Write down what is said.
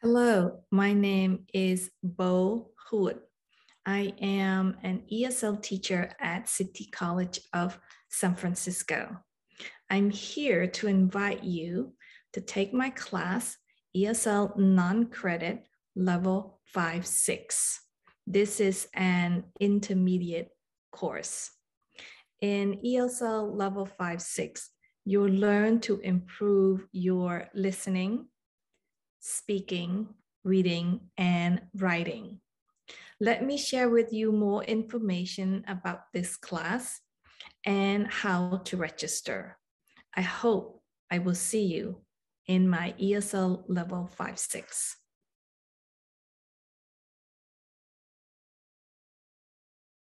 Hello, my name is Bo Hood. I am an ESL teacher at City College of San Francisco. I'm here to invite you to take my class, ESL Non-Credit Level 5-6. This is an intermediate course. In ESL Level 5-6, you'll learn to improve your listening, speaking, reading, and writing. Let me share with you more information about this class and how to register. I hope I will see you in my ESL Level 5-6.